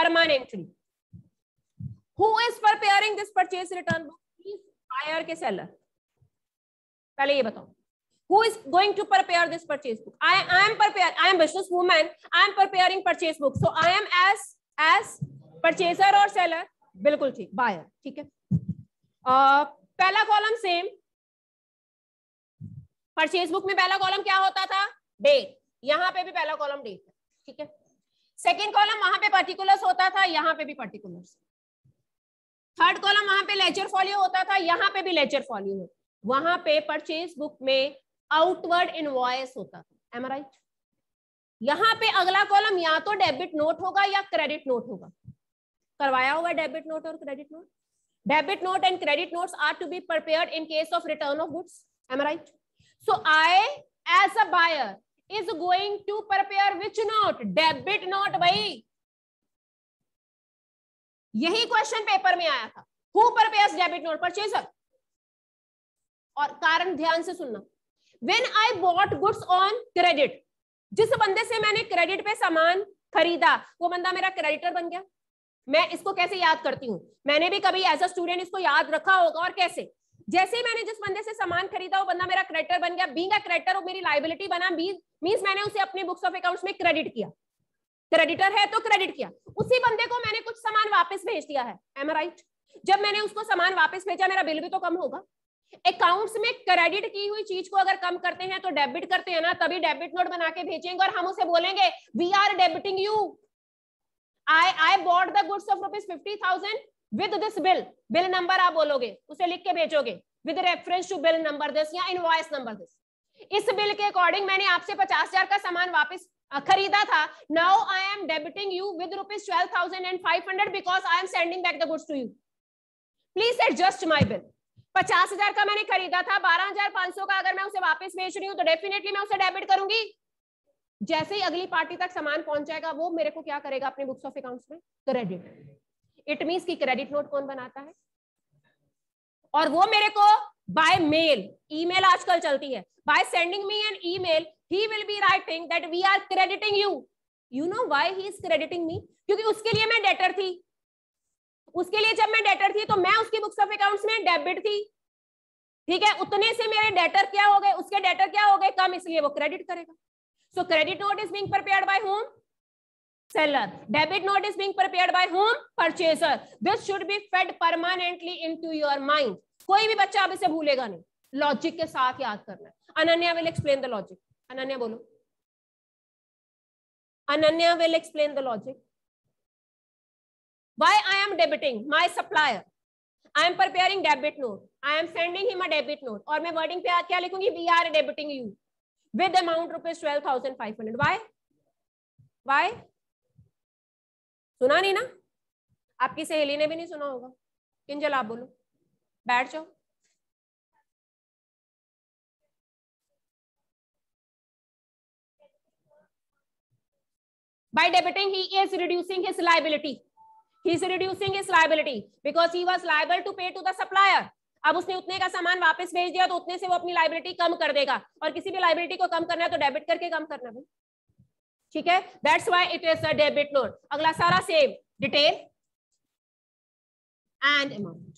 permanently. Who is preparing this purchase return book? Buyer के seller? पहले ये बताओ. Who is going to prepare this purchase book? I am business woman. I am preparing purchase book. So I am as purchaser or seller? बिल्कुल ठीक. Buyer. ठीक है. पहला column same. Purchase book में पहला कॉलम क्या होता था? डेट. यहाँ पे भी पहला कॉलम डेट है. ठीक है. सेकेंड कॉलम वहां पे पर्टिकुलर्स होता था, यहाँ पे भी पर्टिकुलर्स. थर्ड कॉलम वहां पे लेजर फॉलियो होता था, यहाँ पे भी लेजर फॉलियो है. वहां पे परचेज बुक में आउटवर्ड इनवॉइस होता था. Am I right? यहाँ पे अगला कॉलम या तो डेबिट नोट होगा या क्रेडिट नोट होगा. करवाया होगा डेबिट नोट और credit note. Debit note and credit notes are to be prepared in case of return of goods. Am I right? So I as a buyer is going to prepare which note? Debit note भाई. यही question paper में आया था. Who prepares debit note? Purchaser. और कारण ध्यान से सुनना. When I bought goods on credit, जिस बंदे से मैंने क्रेडिट पे सामान खरीदा वो बंदा मेरा क्रेडिटर बन गया. मैं इसको कैसे याद करती हूं? मैंने भी कभी एज अ स्टूडेंट इसको याद रखा होगा. और कैसे? जैसे ही मैंने जिस बंदे से सामान खरीदा वो बंदा मेरा क्रेडिटर बन गया. बीइंग अ क्रेडिटर वो मेरी लायबिलिटी बना. मींस मैंने उसे अपने बुक्स ऑफ अकाउंट्स में क्रेडिट किया. क्रेडिटर है तो क्रेडिट किया. उसी बंदे को मैंने कुछ सामान वापस भेज दिया है. Am I right? जब मैंने उसको सामान वापस भेजा मेरा बिल भी तो कम होगा. अकाउंट्स में क्रेडिट की हुई चीज को अगर कम करते हैं तो डेबिट करते हैं ना, तभी डेबिट नोट बना के भेजेंगे और हम उसे बोलेंगे we are debiting you. I bought the goods of ₹50,000 with this bill. Bill number आप बोलोगे, उसे लिख के भेजोगे with reference to bill number this या इनवॉइस नंबर दिस. इस बिल के अकॉर्डिंग मैंने आपसे 50,000 का सामान वापस खरीदा था. Now I am debiting you with ₹12,500 because I am sending back the goods to you. Please adjust my bill. 50,000 का मैंने खरीदा था, 12,500 का अगर मैं उसे वापस भेज रही हूँ तो डेफिनेटली मैं उसे डेबिट करूंगी. जैसे ही अगली पार्टी तक सामान पहुंच जाएगा वो मेरे को क्या करेगा अपने बुक्स ऑफ अकाउंट्स में? क्रेडिट. इट मींस कि क्रेडिट नोट कौन बनाता है? और वो मेरे को बाय मेल, ईमेल आजकल चलती है, by sending me an email he will be writing that we are crediting you. You know why he is crediting me? क्योंकि उसके लिए मैं डेटर थी. उसके लिए जब मैं डेटर थी तो मैं उसकी बुक्स ऑफ अकाउंट्स में डेबिट थी. ठीक है. उतने से मेरे डेटर क्या हो गए? उसके डेटर क्या हो गए? कम, इसलिए वो क्रेडिट करेगा. So credit note is being prepared by whom? Seller. Debit note is being prepared by whom? Purchaser. This should be fed permanently into your mind. कोई भी बच्चा अब इसे भूलेगा नहीं. लॉजिक के साथ याद करना है. Ananya will explain the logic. Ananya बोलो. Ananya will explain the logic. Why I am debiting my supplier? I am preparing debit note. I am sending him a debit note. और मैं wording पे क्या लिखूंगी? We are debiting you with amount ₹12,500. Why? सुना नहीं ना? आपकी सहेली ने भी नहीं सुना होगा. किंजल आप बोलो. बैठ जाओ. By debiting he is reducing his liability. He is reducing his liability because he was liable to pay to the supplier. अब उसने उतने का सामान वापस भेज दिया तो उतने से वो अपनी लायबिलिटी कम कर देगा. और किसी भी लायबिलिटी को कम करना है तो डेबिट करके कम करना है. ठीक है. That's why it is a debit note. अगला सारा same, detail and amount.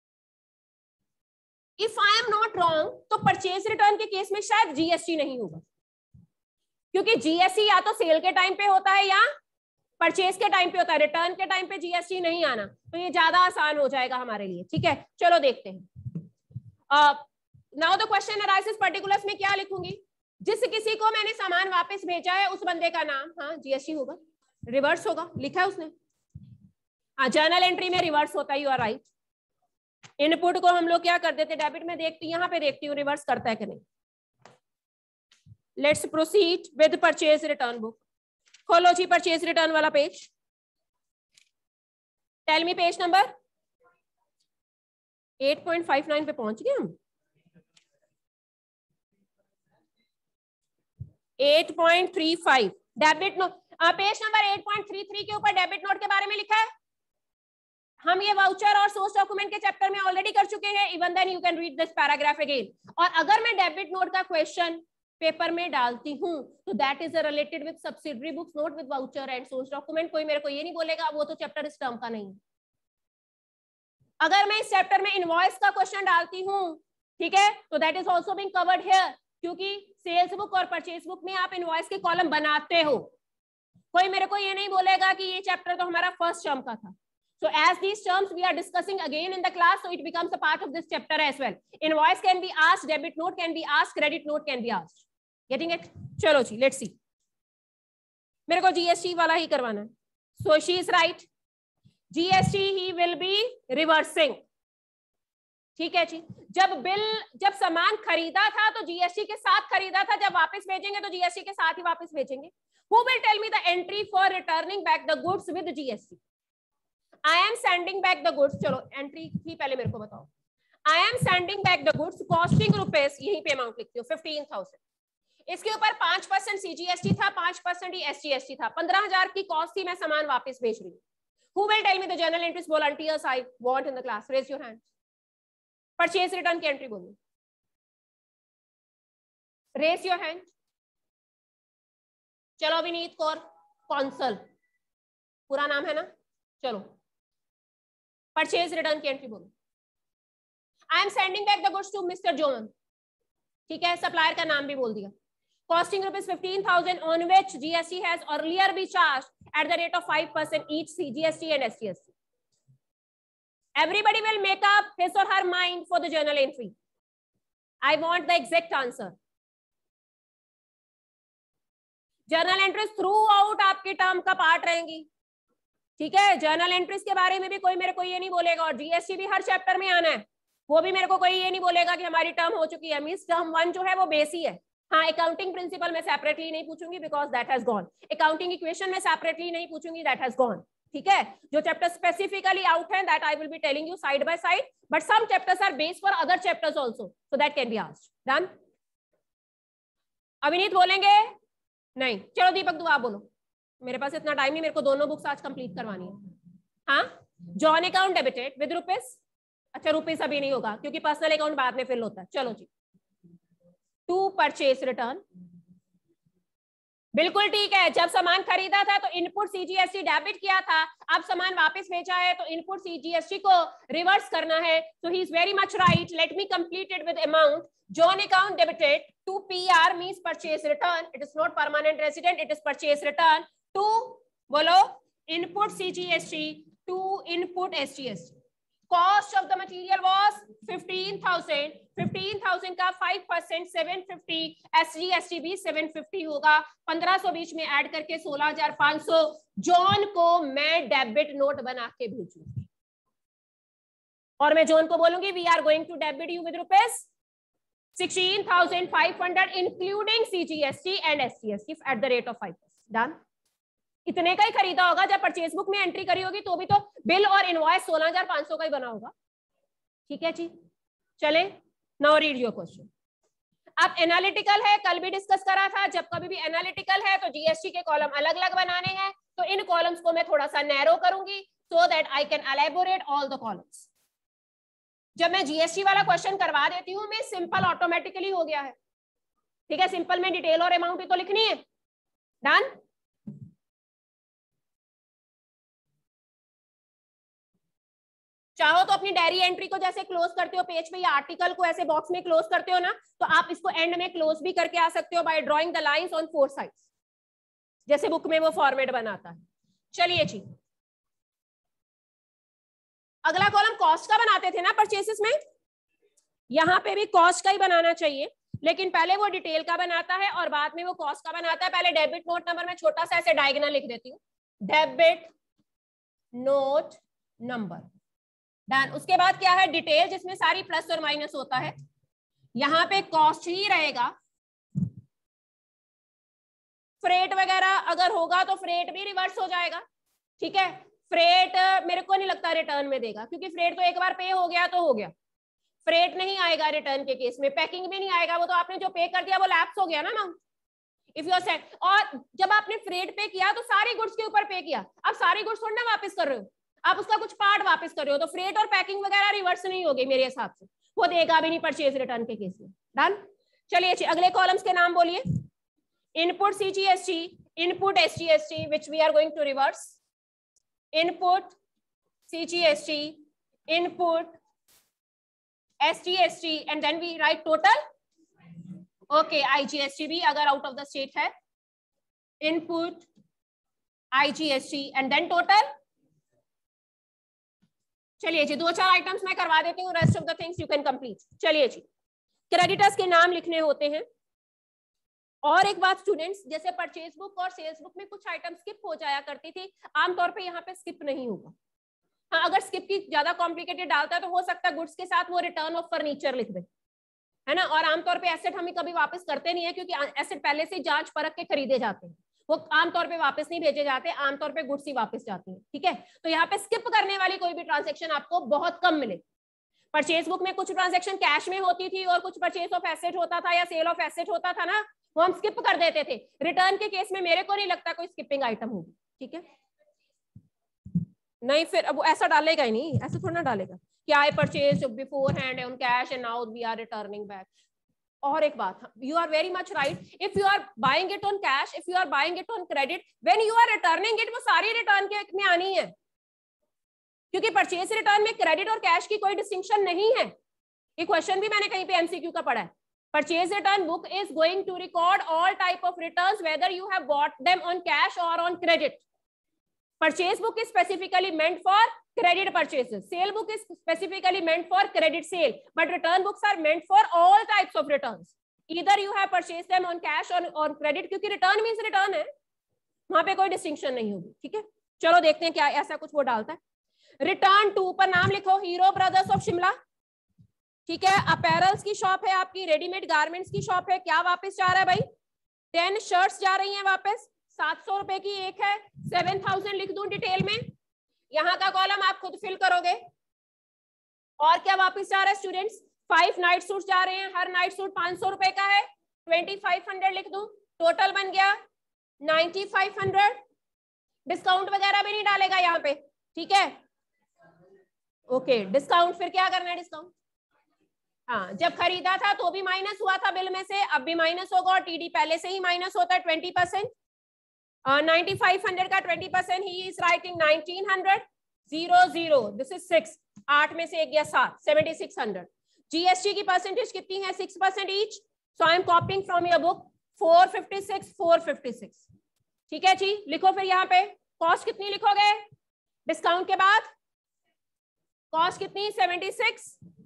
If I am not wrong तो परचेज रिटर्न के केस में शायद जीएसटी नहीं होगा, क्योंकि जीएसटी या तो सेल के टाइम पे होता है या परचेज के टाइम पे होता है. रिटर्न के टाइम पे जीएसटी नहीं आना, तो ये ज्यादा आसान हो जाएगा हमारे लिए. ठीक है. चलो देखते हैं. Now the question arises, particulars में क्या लिखूंगी? जिस किसी को मैंने सामान वापस भेजा है उस बंदे का नाम. हाँ, जीएसटी होगा. रिवर्स होगा, लिखा है उसने. हाँ, जर्नल एंट्री में रिवर्स होता है. You are right. इनपुट को हम लोग क्या कर देते? डेबिट में देखती, यहाँ पे देखती हूँ रिवर्स करता है कि नहीं. Let's proceed with purchase return book. खोलो जी परचेज रिटर्न वाला page. Tell me page number. 8.59 पे पहुंच गए हम. 8.35 डेबिट नोट. पेज नंबर 8.33 के ऊपर डेबिट नोट के बारे में लिखा है. हम ये वाउचर और सोर्स डॉक्यूमेंट के चैप्टर में ऑलरेडी कर चुके हैं. Even then you can read this paragraph again. और अगर मैं डेबिट नोट का क्वेश्चन पेपर में डालती हूँ तो that is related with subsidiary books, note with voucher and source document. कोई मेरे को ये नहीं बोलेगा वो तो चैप्टर इस टर्म का नहीं है। अगर मैं इस चैप्टर में इनवॉइस का क्वेश्चन डालती हूँ, ठीक है, तो that is also being covered here, क्योंकि सेल्स बुक और परचेज बुक में आप इनवॉइस के कॉलम बनाते हो। कोई मेरे को ये नहीं बोलेगा कि ये चैप्टर तो हमारा फर्स्ट टर्म का था। So as these terms we are discussing again in the class, so it becomes a part of this chapter as well. Invoice can be asked, debit note can be asked, credit note can be asked. Getting it? चलो जी, let's see. मेरे को GST वाला ही करवाना है. So she is right. GST he will be reversing. ठीक है जी. जब सामान खरीदा था तो GST के साथ खरीदा था, जब वापस भेजेंगे तो GST के साथ ही वापस भेजेंगे. Who will tell me the entry for returning back the goods with GST? I am sending back the goods. चलो एंट्री ही पहले मेरे को बताओ. I am sending back the goods costing rupees, यहीं पे अमाउंट लिखती हूँ 15,000. इसके ऊपर 5% CGST था, 5% ही SGST था, 15,000 की कॉस्ट थी, मैं सामान वापस भेज रही हूँ. Who will tell me the journal entries volunteers I want in the class? Raise your hand. Purchase return की एंट्री बोलो. Raise your hand. चलो विनीत कौर, कौंसल पूरा नाम है ना. चलो परचेज रिटर्न की एंट्री बोलो. I am sending back the goods to mister John. ठीक है, सप्लायर का नाम भी बोल दिया. Costing rupees 15,000 on which GST has earlier be charged at the rate of 5% each CGST and SGST. Everybody will make up his or her mind for the journal entry. I want the exact answer. Journal entries throughout आपके term का part रहेंगी. ठीक है, journal entries के बारे में भी कोई मेरे को ये नहीं बोलेगा, और जीएसटी भी हर चैप्टर में आना है. वो भी मेरे को कोई ये नहीं बोलेगा कि हमारी टर्म हो चुकी है. मींस टर्म 1 जो है वो बेस ही है. हाँ, अकाउंटिंग प्रिंसिपल मैं सेपरेटली नहीं पूछूंगी because that has gone. Accounting equation में सेपरेटली नहीं पूछूंगी, दैट हैज गॉन. ठीक है, जो चैप्टर स्पेसिफिकली आउट है that I will be telling you side by side, but some chapters are base for other chapters also, so that can be asked. Done. Avineet बोलेंगे नहीं. चलो दीपक दुआ बोलो. मेरे पास इतना टाइम नहीं, मेरे को दोनों बुक्स आज कंप्लीट करवानी है. हाँ, John account debited with rupees. अच्छा, रुपीस अभी नहीं होगा क्योंकि पर्सनल अकाउंट बाद में फिल होता है. चलो जी, टू परचेस रिटर्न. बिल्कुल ठीक है. जब सामान खरीदा था तो इनपुट सीजीएसटी डेबिट किया था, अब सामान वापस भेजा है तो इनपुट सीजीएसटी को रिवर्स करना है. So he is very much right. Let me complete it with amount. John account debited to PR means purchase return. It is not permanent resident, it is purchase return. To बोलो input CGST to input SGST. Cost of the material was 15,000. 15,000 का 5% 750, SGST भी 750 होगा. 1500 बीच में add करके 16,500 John को मैं debit note बना के भेजूंगी, और मैं जॉन को बोलूंगी we are going to debit you with rupees 16,500 including CGST and SGST at the rate of 5%. Done. इतने का ही खरीदा होगा. जब परचेज बुक में एंट्री करी होगी तो भी तो बिल और इनवॉइस 16,500 का ही बना होगा. ठीक है जी, चले. Now read your question. अब एनालिटिकल है, कल भी डिस्कस करा था. जब कभी भी एनालिटिकल है तो जीएसटी के कॉलम अलग अलग बनाने हैं, तो इन कॉलम्स को मैं थोड़ा सा नैरो करूंगी so that I can elaborate all the columns. जब मैं जीएसटी वाला क्वेश्चन करवा देती हूँ, मैं सिंपल ऑटोमेटिकली हो गया है. ठीक है, सिंपल में डिटेल और अमाउंट ही तो लिखनी है. डन. चाहो तो अपनी डायरी एंट्री को जैसे क्लोज करते हो पेज पे, या आर्टिकल को ऐसे बॉक्स में क्लोज करते हो ना, तो आप इसको एंड में क्लोज भी करके आ सकते हो by drawing the lines on 4 sides, जैसे बुक में वो फॉर्मेट बनाता है. चलिए जी, अगला कॉलम कॉस्ट का बनाते थे ना परचेसेस में. यहां पे भी कॉस्ट का ही बनाना चाहिए, लेकिन पहले वो डिटेल का बनाता है और बाद में वो कॉस्ट का बनाता है. पहले डेबिट नोट नंबर में छोटा सा ऐसे डायगोनल लिख देती हूँ, डेबिट नोट नंबर. डन. उसके बाद क्या है, डिटेल, जिसमें सारी प्लस और माइनस होता है. यहां पे कॉस्ट ही रहेगा. फ्रेट वगैरह अगर होगा तो फ्रेट भी रिवर्स हो जाएगा. ठीक है, फ्रेट मेरे को नहीं लगता रिटर्न में देगा, क्योंकि फ्रेट तो एक बार पे हो गया तो हो गया. फ्रेट नहीं आएगा रिटर्न के केस में. पैकिंग भी नहीं आएगा, वो तो आपने जो पे कर दिया वो लैप्स हो गया ना amount. If you are set, और जब आपने फ्रेट पे किया तो सारी गुड्स के ऊपर पे किया. अब सारी गुड्स थोड़ी ना वापस कर रहे हो, आप उसका कुछ पार्ट वापस कर रहे हो, तो फ्रेट और पैकिंग वगैरह रिवर्स नहीं होगी मेरे हिसाब से. वो देगा भी नहीं परचेज रिटर्न के केस में. डन. चलिए जी अगले कॉलम्स के नाम बोलिए. Input CGST, input SGST, which we are going to reverse. Input CGST, input SGST, and then we write total. Okay, IGST भी अगर out of the state है. Input IGST and then total. चलिए जी 2-4 items मैं करवा देती हूँ. Rest of the things you can complete. चलिए जी क्रेडिटर्स के नाम लिखने होते हैं. और एक बात स्टूडेंट्स, जैसे परचेज बुक और सेल्स बुक में कुछ आइटम स्किप हो जाया करती थी, आमतौर पे यहाँ पे स्किप नहीं होगा. हाँ, अगर स्किप की ज्यादा कॉम्प्लिकेटेड डालता है तो हो सकता है गुड्स के साथ वो रिटर्न ऑफ फर्नीचर लिख दे, है ना. और आमतौर पे एसेट हम कभी वापस करते नहीं है, क्योंकि एसेट पहले से जांच परख के खरीदे जाते हैं, वो आमतौर पे वापस नहीं भेजे जाते, आमतौर पे गुड्स ही वापस जाती है. ठीक है, तो यहाँ पे स्किप करने वाली कोई भी ट्रांजेक्शन आपको बहुत कम मिले. परचेज बुक में कुछ ट्रांजेक्शन कैश में होती थी और कुछ परचेज ऑफ एसेट होता था या सेल ऑफ एसेट होता था ना, वो हम स्किप कर देते थे. रिटर्न के केस में मेरे को नहीं लगता कोई स्किपिंग आइटम होगी. ठीक है, नहीं फिर अब ऐसा डालेगा ही नहीं, ऐसा थोड़ा ना डालेगा कि I purchase beforehand on cash and now we are returning back. और एक बात, you are very much right. If you are buying it on cash, if you are buying it on credit, when you are returning it, वो सारी return के में आनी है, क्योंकि परचेज रिटर्न में क्रेडिट और कैश की कोई डिस्टिंक्शन नहीं है. ये क्वेश्चन भी मैंने कहीं पे एमसीक्यू का पढ़ा है. Purchase return book is going to record all type of returns whether you have bought them on cash और on credit. Purchase book is specifically meant for credit purchases. Sale book is specifically meant for credit sale. But return books are meant for all types of returns. Either you have purchased them on cash or on credit, क्योंकि return means return है, वहां पे कोई distinction नहीं होगी. ठीक है, चलो देखते हैं क्या ऐसा कुछ वो डालता है. Return to पर नाम लिखो, हीरो ब्रदर्स ऑफ शिमला. ठीक है, अपैरल्स की शॉप है आपकी, रेडीमेड गारमेंट्स की शॉप है. क्या वापस जा रहा है भाई? 10 शर्ट्स जा रही हैं वापस. 700 रुपए की एक है. 7000 लिख दूं डिटेल में. यहाँ का कॉलम आप खुद फिल करोगे. और क्या वापस जा रहा है स्टूडेंट्स? 5 नाइट सूट जा रहे हैं, हर नाइट सूट 500 रुपए का है. 2500 लिख दूं. टोटल बन गया 9500. डिस्काउंट वगैरह भी नहीं डालेगा यहाँ पे. ठीक है, ओके. डिस्काउंट फिर क्या करना है? डिस्काउंट हाँ, जब खरीदा था तो भी माइनस हुआ था बिल में से, अब भी माइनस होगा. और टीडी पहले से ही माइनस होता है 20%. 9500 का 20%, he is writing 1900. 00 this is 6. 8 में से एक गया 7. 7600. जीएसटी की परसेंटेज कितनी है? 6% each. So I am copying from your book 456 456. ठीक है जी, लिखो फिर यहाँ पे कॉस्ट कितनी लिखोगे डिस्काउंट के बाद? कॉस्ट कितनी? 76.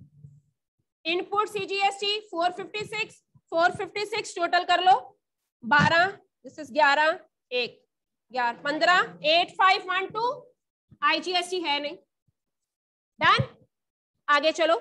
इनपुट सीजीएसटी 456 456 टोटल कर लो 12. This is 11 1 11 15 8512. आईजीएसटी है नहीं. डन. आगे चलो.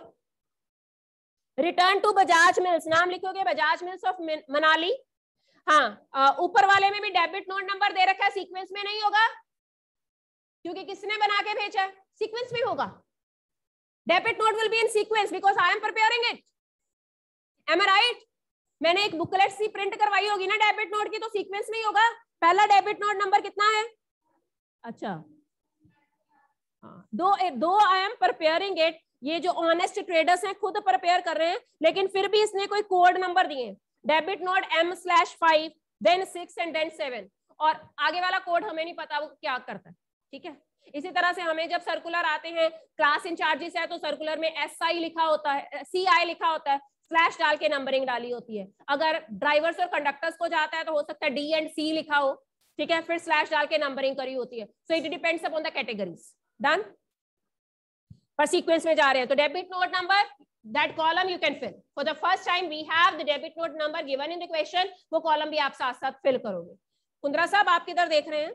रिटर्न टू बजाज मिल्स, नाम लिखोगे बजाज मिल्स ऑफ मनाली. हाँ, ऊपर वाले में भी डेबिट नोट नंबर दे रखा है, सीक्वेंस में नहीं होगा क्योंकि किसने बना के भेजा है? सीक्वेंस में होगा. Debit note will be in sequence because I am preparing it. Am I right? मैंने एक बुकलेट सी प्रिंट करवाई होगी ना डेबिट नोट की, तो सीक्वेंस में ही होगा. पहला डेबिट नोट नंबर कितना है? अच्छा, दो आई एम प्रिपेयरिंग इट. ये जो ऑनेस्ट ट्रेडर्स हैं खुद प्रिपेयर कर रहे हैं, लेकिन फिर भी इसने कोई कोड नंबर दिए. Debit note M/5 then 6 and then 7. और आगे वाला कोड हमें नहीं पता वो क्या करता है. ठीक है, इसी तरह से हमें जब सर्कुलर आते हैं, क्लास इंचार्जेस है तो सर्कुलर में SI लिखा होता है, CI लिखा होता है, स्लैश डाल के नंबरिंग डाली होती है. अगर ड्राइवर्स और कंडक्टर्स को जाता है तो हो सकता है D एंड C लिखा हो. ठीक है, फिर स्लैश डाल के नंबरिंग करी होती है. So it depends upon the categories. Done. पर सीक्वेंस में जा रहे हैं तो debit note number, that column you can fill. For the first time we have the debit note number given in the question. वो कॉलम भी आप साथ साथ फिल करोगे. कुंद्रा साहब आप किधर देख रहे हैं?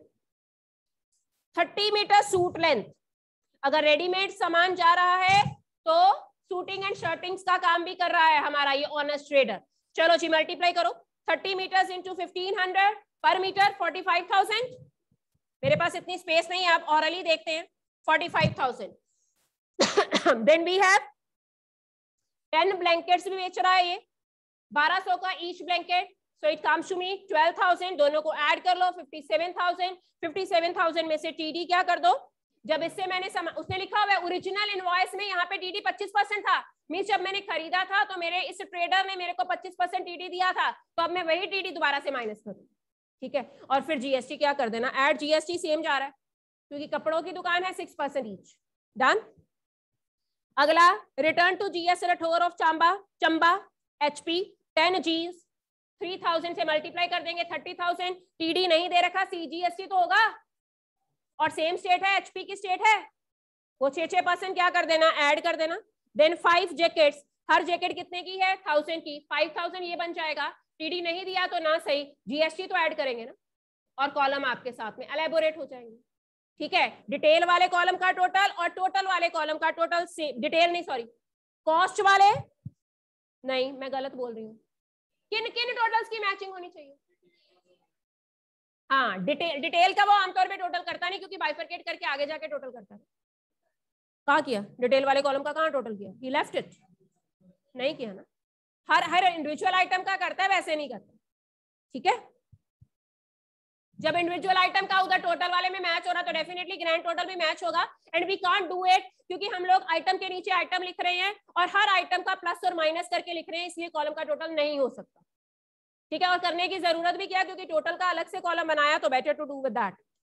30 मीटर सूट लेंथ. अगर रेडीमेड सामान जा रहा है तो सूटिंग एंड शर्टिंग्स का काम भी कर रहा है हमारा ये ऑनेस्ट ट्रेडर. चलो जी मल्टीप्लाई करो. 30 मीटर्स इंटू 1500 पर मीटर 45,000. मेरे पास इतनी स्पेस नहीं है, आप ऑरली देखते हैं. 45,000. देन वी हैव 10 ब्लैंकेट्स भी बेच रहा है ये, 1200 का each blanket. So it comes to me 12,000. दोनों को ऐड कर लो 57,000. 57,000 में से टीडी क्या कर दो जब इससे मैंने उसने लिखा हुआ है ओरिजिनल इनवॉइस में यहाँ पे टीडी 25% था, मींस जब मैंने खरीदा था तो मेरे इस ट्रेडर ने मेरे को 25% टीडी दिया था, तो अब मैं वही टीडी दोबारा से माइनस करूँ, ठीक है। और फिर जीएसटी क्या कर देना, एड जीएसटी, सेम जा रहा है क्योंकि कपड़ों की दुकान है, 6% ईच, डन। अगला, return to GS Rathore of Chamba HP 10 जीज 3000 से मल्टीप्लाई कर देंगे 30,000, टीडी नहीं दे रखा, सीजीएसटी तो होगा, और सेम स्टेट है, एचपी की स्टेट है, वो 6% क्या कर देना, ऐड कर देना। देन 5 जैकेट्स, हर जैकेट कितने की है, 1000 की, 5000 ये बन जाएगा, टीडी नहीं दिया तो ना सही, जीएसटी तो ऐड करेंगे ना, और कॉलम आपके साथ में एलेबोरेट हो जाएंगे, ठीक है। डिटेल वाले कॉलम का टोटल और टोटल वाले कॉलम का टोटल सेम, डिटेल नहीं सॉरी, कॉस्ट वाले नहीं, मैं गलत बोल रही हूँ, किन किन टोटल्स की मैचिंग होनी चाहिए, हाँ डिटेल का वो आमतौर पे टोटल करता नहीं क्योंकि बाइफरकेट करके आगे जाके टोटल करता है। कहाँ किया डिटेल वाले कॉलम का, कहाँ टोटल किया, ही लेफ्ट इट, नहीं किया ना, हर इंडिविजुअल आइटम का करता है, वैसे नहीं करता, ठीक है। जब इंडिविजुअल आइटम का उधर टोटल वाले में मैच हो रहा तो डेफिनेटली ग्रैंड टोटल भी मैच होगा, and we can't do it क्योंकि हम लोग आइटम के नीचे आइटम लिख रहे हैं और हर आइटम का प्लस और माइनस करके लिख रहे हैं, इसलिए कॉलम का टोटल नहीं हो सकता, ठीक है। और करने की जरूरत भी क्या, क्योंकि टोटल का अलग से कॉलम बनाया, तो better to do with that.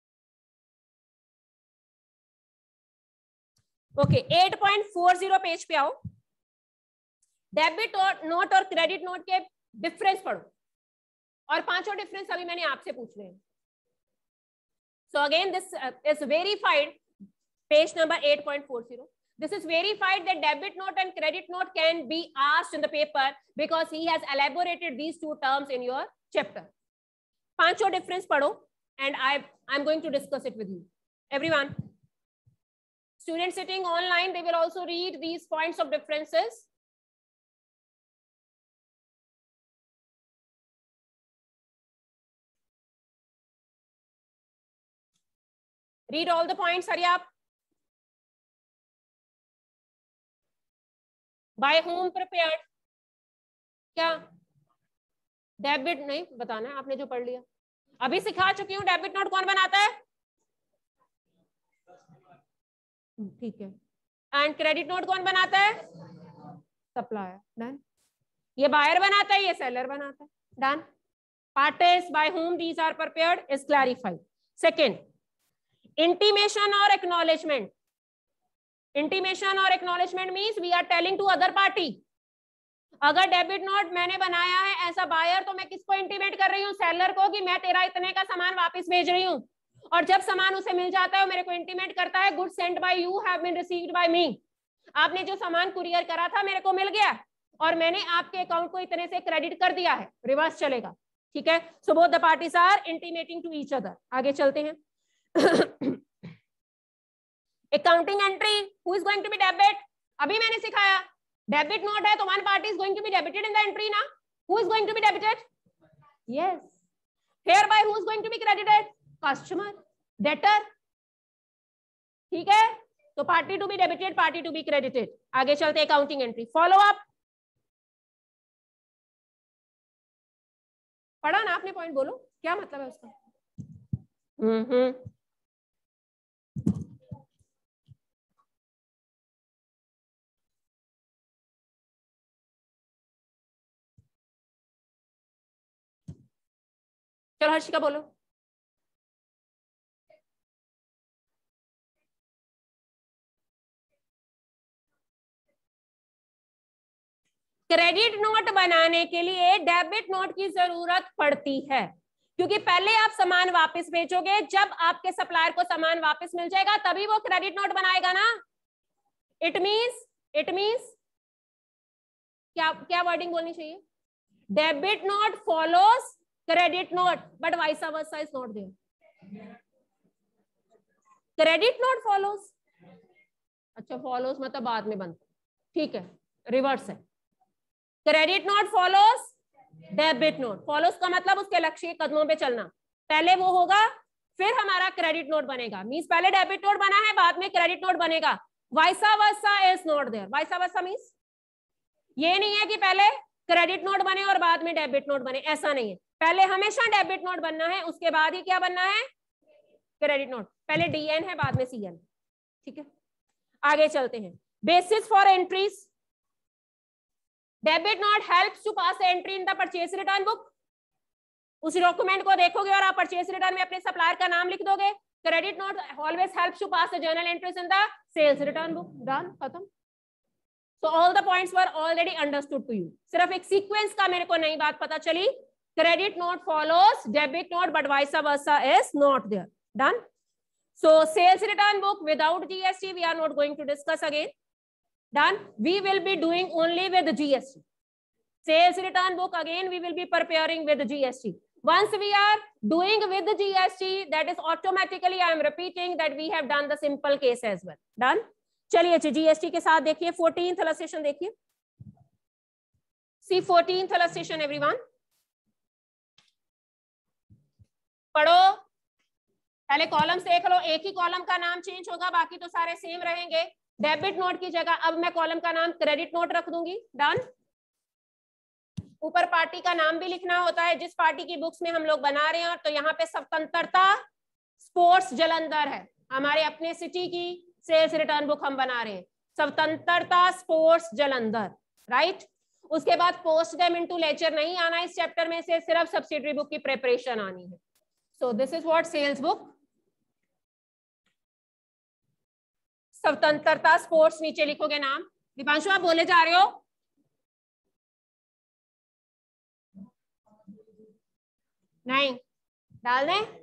Okay 8.40 page पे आओ, डेबिट और नोट और क्रेडिट नोट के डिफरेंस पढ़ो, और पांचों डिफरेंस अभी मैंने आपसे पूछने हैं। So again this is verified, page number 8.40, this is verified that debit note and credit note can be asked in the paper because he has elaborated these two terms in your chapter. पांचों difference पढ़ो and I'm going to discuss it with you, everyone. Students sitting online, they will also read these points of differences. Read all the points, hurry up. By whom prepared? क्या debit नहीं बताना है, आपने जो पढ़ लिया अभी सिखा चुकी हूँ, डेबिट नोट कौन बनाता है, ठीक है, एंड क्रेडिट नोट कौन बनाता है, सप्लायर, डन। ये बायर बनाता है, ये सेलर बनाता है, done. Parties by whom these are prepared is clarified. Second, intimation or acknowledgement. Intimation or acknowledgement means we are telling to other party. अगर डेबिट नोट मैंने बनाया है एज अ बायर तो मैं किसको इंटीमेट कर रही हूँ, सेलर को, कि मैं तेरा इतने का सामान वापस भेज रही हूँ, और जब सामान उसे मिल जाता है मेरे को इंटीमेट करता है, good sent by you have been received by me, आपने जो सामान कुरियर करा था मेरे को मिल गया और मैंने आपके अकाउंट को इतने से क्रेडिट कर दिया है, रिवर्स चलेगा, ठीक है। So both the parties are intimating to each other. आगे चलते हैं। Accounting entry, who is going to be debit, अभी मैंने सिखाया डेबिट नोट है तो one party is going to be debited in the entry ना, who is going to be debited, yes, here by who is going to be credited, customer, debtor, ठीक है। तो party to be debited, party to be credited. आगे चलते accounting entry, follow up, पढ़ा ना आपने point, बोलो क्या मतलब है उसका। चलो हर्षिका बोलो। क्रेडिट नोट बनाने के लिए डेबिट नोट की जरूरत पड़ती है, क्योंकि पहले आप सामान वापस भेजोगे, जब आपके सप्लायर को सामान वापस मिल जाएगा तभी वो क्रेडिट नोट बनाएगा ना। इट मींस क्या क्या वर्डिंग बोलनी चाहिए, debit note follows credit note but vice versa is not there, credit note follows, अच्छा फॉलोज मतलब बाद में बनता, ठीक है, रिवर्स है। Credit note follows debit note, follows का मतलब उसके लक्ष्य के कदमों पे चलना, पहले वो होगा फिर हमारा क्रेडिट नोट बनेगा, मींस पहले डेबिट नोट बना है बाद में क्रेडिट नोट बनेगा, vice versa is not there. Vice versa means ये नहीं है कि पहले क्रेडिट नोट बने और बाद में डेबिट नोट बने, ऐसा नहीं है, पहले हमेशा डेबिट नोट बनना है, उसके बाद ही क्या बनना है, क्रेडिट नोट, पहले डीएन है बाद में सीएन, ठीक है, आगे चलते हैं। Basis for entries, debit note helps to pass entry in the purchase return book. उस डॉक्यूमेंट को देखोगे और आप परचेज रिटर्न में अपने सप्लायर का नाम लिख दोगे। Credit note always helps to pass the journal entries in the sales return book. Done, खत्म। So all the points were already understood to you. सिर्फ एक सीक्वेंस का मेरे को नई बात पता चली, credit note follows debit note but vice versa is not there. Done. So sales return book without GST we are not going to discuss again. Done. We will be doing only with GST. Sales return book again we will be preparing with GST. Once we are doing with GST, that is automatically I am repeating that we have done the simple case as well. Done. चलिए GST के साथ देखिए 14th illustration देखिए। सी 14th illustration everyone, पढ़ो, पहले columns देख लो। एक ही column का नाम चेंज होगा, बाकी तो सारे सेम रहेंगे। डेबिट नोट की जगह अब मैं कॉलम का नाम क्रेडिट नोट रख दूंगी। डन। ऊपर पार्टी का नाम भी लिखना होता है, जिस पार्टी की बुक्स में हम लोग बना रहे हैं। तो यहाँ पे स्वतंत्रता स्पोर्ट्स जलंधर है, हमारे अपने सिटी की सेल्स रिटर्न बुक हम बना रहे हैं, स्वतंत्रता स्पोर्ट्स जलंधर, राइट। उसके बाद पोस्ट देम इनटू लेक्चर नहीं आना इस चैप्टर में से, सिर्फ सब्सिडरी बुक की प्रिपरेशन आनी है। So this is what sales book, स्वतंत्रता स्पोर्ट्स, नीचे लिखोगे नाम। दीपांशु आप बोले जा रहे हो? नहीं डाल दें?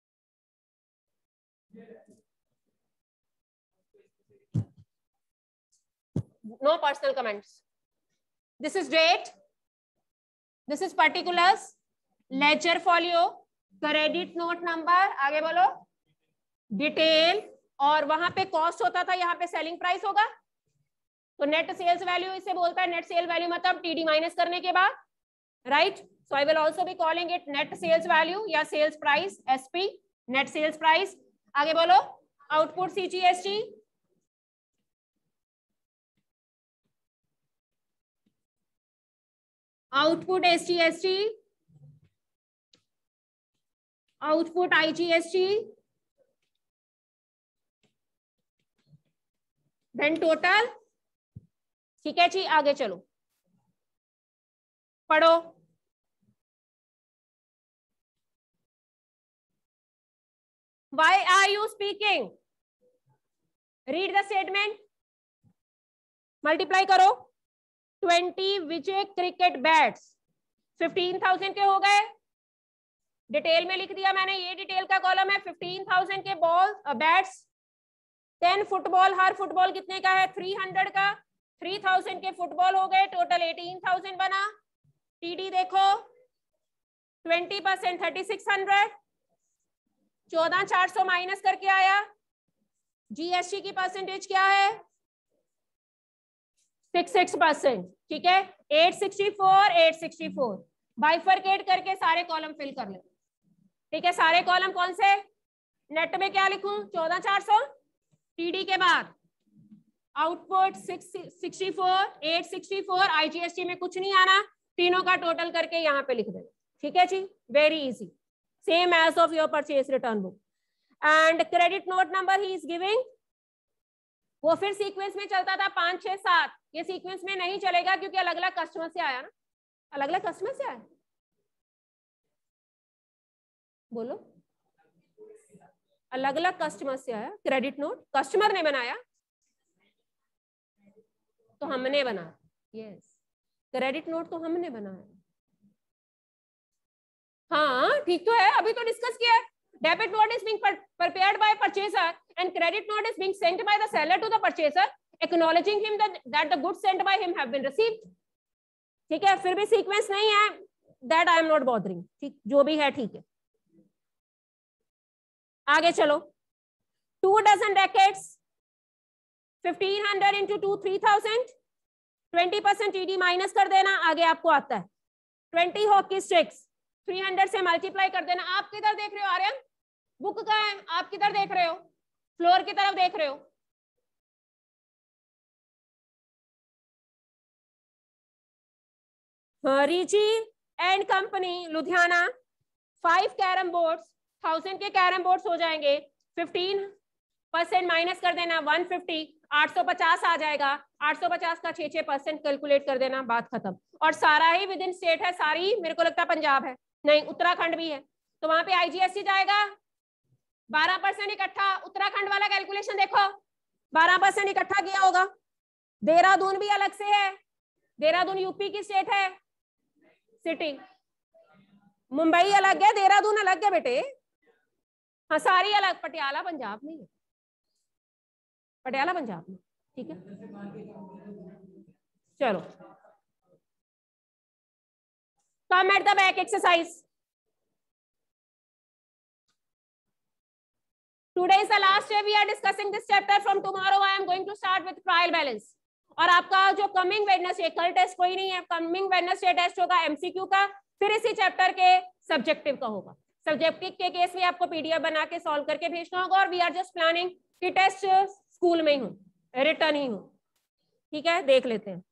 No personal comments. This is date, this is particulars, ledger folio, credit note number, आगे बोलो, डिटेल, और वहां पे कॉस्ट होता था, यहाँ पे सेलिंग प्राइस होगा। तो नेट सेल्स वैल्यू इसे बोलता है, नेट सेल वैल्यू मतलब टीडी माइनस करने के बाद, right. So I will also be calling it net sales value या sales price, SP, net sales price. आगे बोलो, output CGST, output SGST, output IGST, then total. ठीक है जी, आगे चलो पढ़ो। Why are you speaking? Read the statement. Multiply करो। 20 विजय cricket bats 15,000 के हो गए। डिटेल में लिख दिया मैंने, ये डिटेल का कॉलम है। 15,000 के बॉल बैट्स। 10 फुटबॉल, हर फुटबॉल कितने का है? 300 का। 3,000 के फुटबॉल हो गए, टोटल 18,000 बना। टीडी देखो, 20% 3,600, 14,400 माइनस करके आया। जीएसटी की परसेंटेज क्या है? 66%। ठीक है, 864, 864। बाइफरकेट करके सारे कॉलम फिल कर ले। ठीक है, सारे कॉलम कौन से? नेट में क्या लिखूं? 14,400, टीडी के बाद आउटपुट 664, 864, आईजीएसटी में कुछ नहीं आना, तीनों का टोटल करके यहाँ पे लिख देना। ठीक है जी, very easy, same as of your purchase return book. And credit note number ही इज गिविंग, वो फिर सीक्वेंस में चलता था 5, 6, 7। ये सीक्वेंस में नहीं चलेगा क्योंकि अलग अलग कस्टमर से आया ना, अलग अलग कस्टमर से आया। बोलो, अलग अलग कस्टमर से आया क्रेडिट नोट, कस्टमर ने बनाया तो हमने बनाया। यस, क्रेडिट नोट तो हमने बनाया। हाँ ठीक तो है, अभी तो डिस्कस किया है। Debit note is being prepared by purchaser and credit note is being sent by the seller to the purchaser acknowledging him that the goods sent by him have been received। ठीक है, फिर भी sequence नहीं है, that I am not bothering। ठीक, जो भी है ठीक है। आगे चलो, 2 dozen rackets, 1500 into 2, 3,000, 20% TD minus कर देना, आगे आपको आता है। 20 हॉकी स्टिक्स 300 से मल्टीप्लाई कर देना। आप किधर देख रहे हो आर्यन? बुक का है, आप किधर देख रहे हो? फ्लोर की तरफ देख रहे हो? Richie and company Ludhiana, 5 carrom boards, 1000 के कैरम बोर्ड्स हो जाएंगे। 15 परसेंट माइनस कर देना 150, 850 आ जाएगा, 850 का 6% कैलकुलेट कर देना, बात खत्म। और सारा ही विद इन स्टेट है, सारी मेरे को लगता है पंजाब है, नहीं उत्तराखंड भी है, तो वहां पे आईजीएसटी जाएगा 12% इकट्ठा। उत्तराखंड वाला कैलकुलेशन देखो, 12% इकट्ठा किया होगा। देहरादून भी अलग से है, देहरादून यूपी की स्टेट है, सिटी। मुंबई अलग है, देहरादून अलग है बेटे, हाँ सारी अलग। पटियाला पंजाब नहीं है, पटियाला पंजाब में, ठीक है। चलो, come at the back exercise. Today is the last day we are discussing this chapter. From tomorrow I am going to start with trial balance. और आपका जो कमिंग वेडनेसडे, कल टेस्ट कोई नहीं है, कमिंग वेडनेसडे टेस्ट होगा MCQ का, फिर इसी चैप्टर के सब्जेक्टिव का होगा। सब्जेक्टिव के केस में आपको पीडीएफ बना के सॉल्व करके भेजना होगा, और वी आर जस्ट प्लानिंग कि टेस्ट स्कूल में ही हो, रिटर्न ही हो, ठीक है। देख लेते हैं,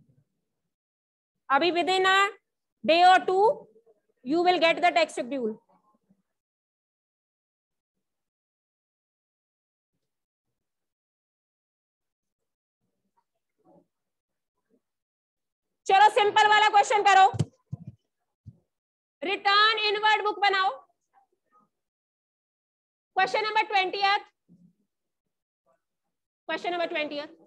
अभी विद इन अ डे और 2 you will get the text schedule. चलो सिंपल वाला क्वेश्चन करो, रिटर्न इनवर्ड बुक बनाओ। Question number 20, question number 20।